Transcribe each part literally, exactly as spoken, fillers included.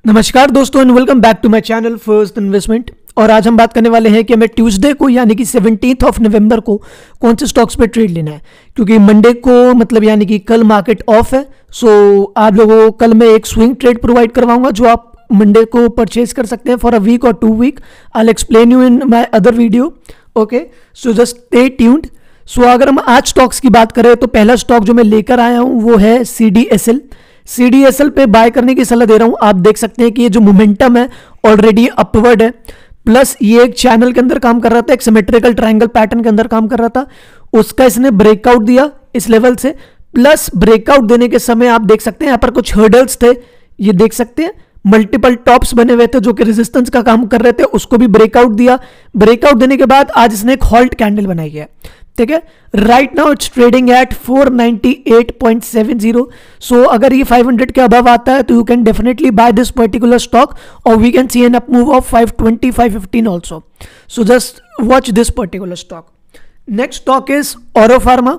नमस्कार दोस्तों and welcome back to my channel First Investment. और आज हम बात करने वाले हैं कि हमें ट्यूसडे को यानी कि सेवनटीन्थ ऑफ नवंबर को कौन से स्टॉक्स पे ट्रेड लेना है, क्योंकि मंडे को मतलब यानी कि कल मार्केट ऑफ है। सो आप लोगों को कल मैं एक स्विंग ट्रेड प्रोवाइड करवाऊंगा जो आप मंडे को परचेज कर सकते हैं फॉर अ वीक और two week. I will explain you in my other video. Okay, so just stay tuned. So अगर हम आज स्टॉक्स की बात करें तो पहला स्टॉक जो मैं लेकर आया हूँ वो है C D S L. C D S L पे बाय करने की सलाह दे रहा हूं। आप देख सकते हैं कि ये जो मोमेंटम है ऑलरेडी अपवर्ड है, प्लस ये एक चैनल के अंदर काम कर रहा था, एक सिमेट्रिकल ट्रायंगल पैटर्न के अंदर काम कर रहा था, उसका इसने ब्रेकआउट दिया इस लेवल से। प्लस ब्रेकआउट देने के समय आप देख सकते हैं यहाँ पर कुछ हर्डल्स थे, ये देख सकते हैं मल्टीपल टॉप्स बने हुए थे जो कि रेजिस्टेंस का काम कर रहे थे, उसको भी ब्रेकआउट दिया। ब्रेकआउट देने के बाद आज इसने एक हॉल्ट कैंडल बनाई है, ठीक है। Right now it's trading at four ninety eight point seven zero. So अगर ये फाइव हंड्रेड के अबव आता है तो you can definitely buy this particular stock और we can see an up move of five twenty five fifteen also. So just watch this particular stock. Next stock is Auro pharma.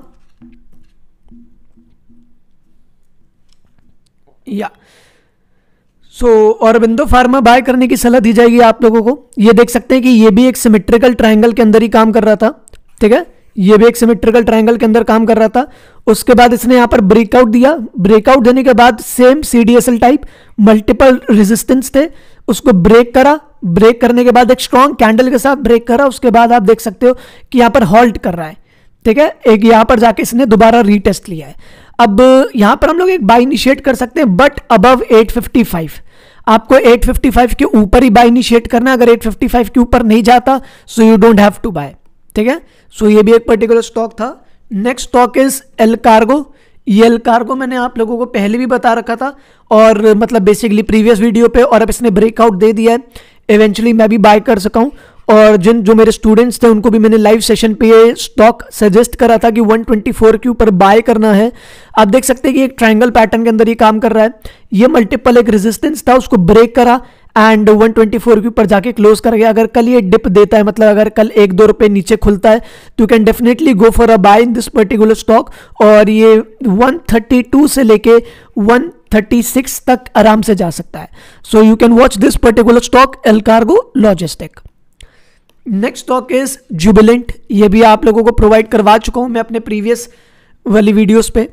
या so Aurobindo pharma bye करने की सलाह दी जाएगी आप लोगों को। ये देख सकते हैं कि ये भी एक सिमेट्रिकल ट्रायंगल के अंदर ही काम कर रहा था, ठीक है। ये भी एक सिमेट्रिकल ट्रायंगल के अंदर काम कर रहा था। उसके बाद इसने यहां पर ब्रेकआउट दिया। ब्रेकआउट देने के बाद same CDSL type multiple resistance थे, उसको ब्रेक करा। ब्रेक करने के बाद एक स्ट्रॉन्ग कैंडल के साथ ब्रेक करा। उसके बाद आप देख सकते हो कि यहां पर हॉल्ट कर रहा है, ठीक है। एक यहां पर जाके इसने दोबारा रीटेस्ट लिया है। अब यहां पर हम लोग एक बाय इनिशिएट कर सकते हैं but above eight fifty five. आपको एट फिफ्टी फाइव के ऊपर ही बाय इनिशिएट करना है। अगर एट फिफ्टी फाइव के ऊपर नहीं जाता so you don't have to buy, ठीक है। सो ये भी एक पर्टिकुलर स्टॉक था। Next stock is Allcargo. ये एल कार्गो मैंने आप लोगों को पहले भी बता रखा था और मतलब बेसिकली प्रीवियस वीडियो पे, और अब इसने ब्रेकआउट दे दिया है। इवेंचुअली मैं भी बाय कर सका हूं, और जिन जो मेरे स्टूडेंट्स थे उनको भी मैंने लाइव सेशन पे ये स्टॉक सजेस्ट करा था कि वन ट्वेंटी फोर के ऊपर बाय करना है। आप देख सकते हैं कि एक ट्रायंगल पैटर्न के अंदर ये काम कर रहा है। ये मल्टीपल एक रेजिस्टेंस था, उसको ब्रेक करा एंड वन ट्वेंटी फोर के ऊपर जाके क्लोज कर गया। अगर कल ये डिप देता है, मतलब अगर कल एक दो रुपए नीचे खुलता है तो you can definitely go for a buy in this particular stock. और ये वन थर्टी टू से लेके वन थर्टी सिक्स तक आराम से जा सकता है। So you can watch this particular stock Allcargo logistic. Next stock is Jubilant. ये भी आप लोगों को प्रोवाइड करवा चुका हूं मैं अपने प्रीवियस वाली वीडियोस पे।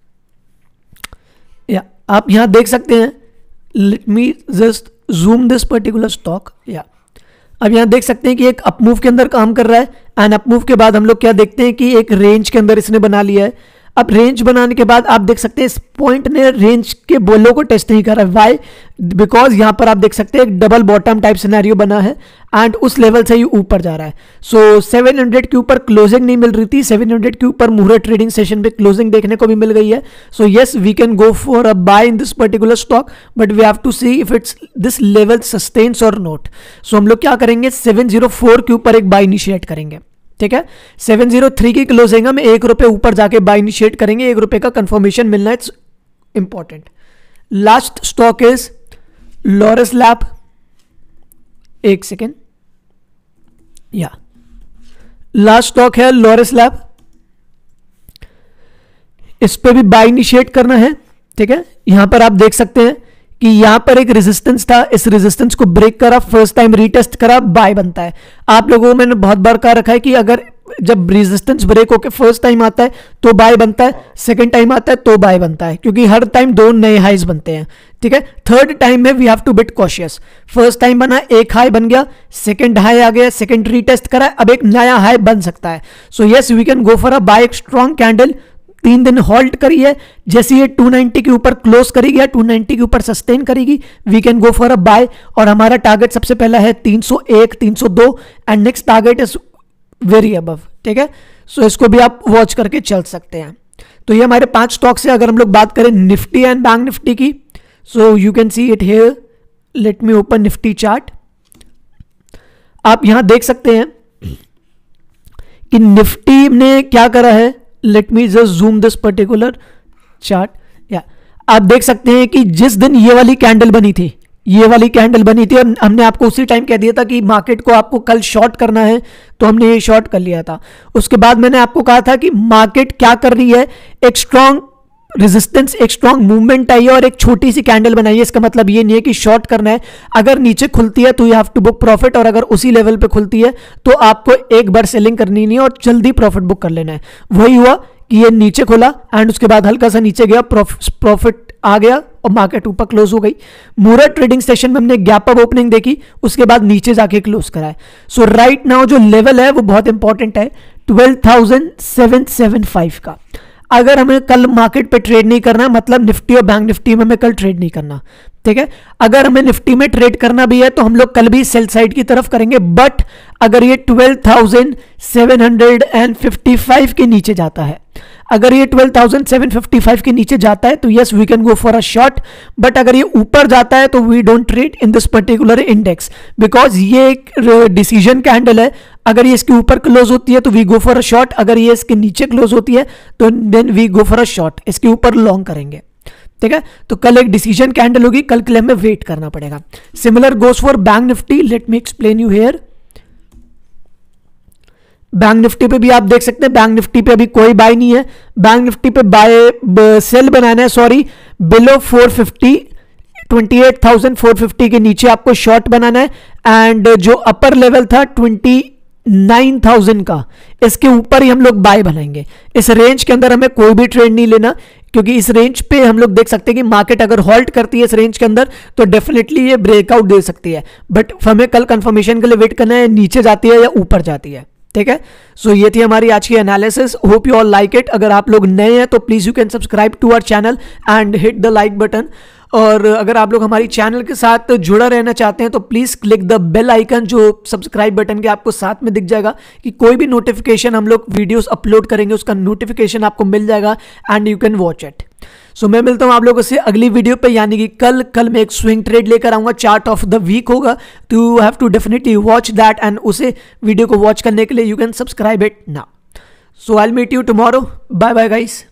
या आप यहां देख सकते हैं, let me just zoom this particular stock. या अब यहां देख सकते हैं कि एक अपमूव के अंदर काम कर रहा है एंड अपमूव के बाद हम लोग क्या देखते हैं कि एक रेंज के अंदर इसने बना लिया है। अब रेंज बनाने के बाद आप देख सकते हैं इस पॉइंट ने रेंज के बोलो को टेस्ट नहीं करा। व्हाई? बिकॉज यहां पर आप देख सकते हैं एक डबल बॉटम टाइप सिनेरियो बना है एंड उस लेवल से ये ऊपर जा रहा है। सो सेवन हंड्रेड के ऊपर क्लोजिंग नहीं मिल रही थी, सेवन हंड्रेड के ऊपर मुहूर्त ट्रेडिंग सेशन पे क्लोजिंग देखने को भी मिल गई है। So yes, we can go for a buy in this particular stock, but we have to see if it's this level sustains और नॉट। सो हम लोग क्या करेंगे, सेवन जीरो फोर के ऊपर एक बाय इनिशिएट करेंगे, ठीक है। सेवन जीरो थ्री की क्लोजिंग हम एक रुपए ऊपर जाके बाय इनिशिएट करेंगे, एक रुपए का कंफर्मेशन मिलना, it's important. Last stock is Laurus lab. एक सेकेंड, या लास्ट स्टॉक है लॉरस लैब। इस पे भी बाय इनिशिएट करना है, ठीक है। यहां पर आप देख सकते हैं कि यहां पर एक रेजिस्टेंस था, इस रेजिस्टेंस को ब्रेक करा, फर्स्ट टाइम रीटेस्ट करा, बाय बनता है। आप लोगों को मैंने बहुत बार कहा रखा है कि अगर जब रेजिस्टेंस ब्रेक होकर फर्स्ट टाइम आता है तो बाय बनता है, सेकंड टाइम आता है तो बाय बनता है, क्योंकि हर टाइम दो नए हाइज बनते हैं, ठीक है। थर्ड टाइम में we have to bit cautious. First time बना, एक हाई बन गया, सेकंड हाई आ गया, सेकंड रीटेस्ट करा, अब एक नया हाई बन सकता है। So yes, we can go for a buy. एक स्ट्रॉन्ग कैंडल तीन दिन होल्ड करी है, जैसे ये टू नाइंटी के ऊपर क्लोज करेगी या टू नाइंटी के ऊपर सस्टेन करेगी, we can go for a buy. और हमारा टारगेट सबसे पहला है तीन सौ एक, तीन सौ दो and next target is very above, ठीक है। सो इसको भी आप वॉच करके चल सकते हैं। तो ये हमारे पांच स्टॉक्स है। अगर हम लोग बात करें निफ्टी एंड बैंक निफ्टी की, so you can see it here. Let me open Nifty chart. आप यहां देख सकते हैं कि निफ्टी ने क्या करा है। Let me just zoom this particular chart. या आप देख सकते हैं कि जिस दिन ये वाली कैंडल बनी थी, ये वाली कैंडल बनी थी और हमने आपको उसी टाइम कह दिया था कि मार्केट को आपको कल शॉर्ट करना है, तो हमने ये शॉर्ट कर लिया था। उसके बाद मैंने आपको कहा था कि मार्केट क्या कर रही है, एक स्ट्रॉन्ग रेजिस्टेंस एक स्ट्रांग मूवमेंट आई है और एक छोटी सी कैंडल बनाई है, इसका मतलब ये नहीं है कि शॉर्ट करना है। अगर नीचे खुलती है तो you have to book profit, और अगर उसी लेवल पे खुलती है तो आपको एक बार सेलिंग करनी नहीं है और जल्दी प्रॉफिट बुक कर लेना है। वही हुआ कि ये नीचे खुला एंड उसके बाद हल्का सा नीचे गया, प्रॉफिट आ गया और मार्केट ऊपर क्लोज हो गई। मूरत ट्रेडिंग सेशन में हमने गैप अप ओपनिंग देखी, उसके बाद नीचे जाके क्लोज करा है। सो राइट नाउ जो लेवल है वो बहुत इंपॉर्टेंट है, twelve thousand seven seven five का। अगर हमें कल मार्केट पे ट्रेड नहीं करना, मतलब निफ्टी और बैंक निफ्टी में हमें कल ट्रेड नहीं करना, ठीक है। अगर हमें निफ्टी में ट्रेड करना भी है तो हम लोग कल भी सेल साइड की तरफ करेंगे, बट अगर ये twelve thousand seven fifty five के नीचे जाता है, अगर ये twelve thousand seven fifty five के नीचे जाता है तो yes we can go for a short, but अगर ये ऊपर जाता है तो we don't trade in this particular index, because ये एक डिसीजन कैंडल है। अगर ये इसके ऊपर क्लोज होती है तो we go for a short, अगर ये इसके नीचे क्लोज होती है तो then we go for a short, इसके ऊपर लॉन्ग करेंगे, ठीक है। तो कल एक डिसीजन कैंडल होगी, कल के लिए हमें वेट करना पड़ेगा। Similar goes for bank Nifty, let me explain you here. Bank Nifty पे भी आप देख सकते हैं, बैंक निफ्टी पे अभी कोई बाय नहीं है, बैंक निफ्टी पे बाय सेल बनाना है, sorry below four fifty, twenty eight thousand four fifty के नीचे आपको शॉर्ट बनाना है, एंड जो अपर लेवल था ट्वेंटी नाइन थाउजेंड का, इसके ऊपर ही हम लोग बाय बनाएंगे। इस रेंज के अंदर हमें कोई भी ट्रेड नहीं लेना, क्योंकि इस रेंज पे हम लोग देख सकते हैं कि मार्केट अगर हॉल्ट करती है इस रेंज के अंदर तो डेफिनेटली ये ब्रेकआउट दे सकती है, बट हमें कल कंफर्मेशन के लिए वेट करना है, नीचे जाती है या ऊपर जाती है, ठीक है। सो so, ये थी हमारी आज की analysis, hope you all like it. अगर आप लोग नए हैं तो please you can subscribe to our channel and hit the like button, और अगर आप लोग हमारी चैनल के साथ जुड़ा रहना चाहते हैं तो please click the bell icon जो सब्सक्राइब बटन के आपको साथ में दिख जाएगा, कि कोई भी नोटिफिकेशन हम लोग वीडियोस अपलोड करेंगे उसका नोटिफिकेशन आपको मिल जाएगा and you can watch it. So मैं मिलता हूं आप लोगों से अगली वीडियो पे, यानी कि कल कल मैं एक स्विंग ट्रेड लेकर आऊंगा, चार्ट ऑफ द वीक होगा, तो you have to definitely watch that, and उसे वीडियो को वॉच करने के लिए you can subscribe it now. So I will meet you tomorrow, bye bye guys.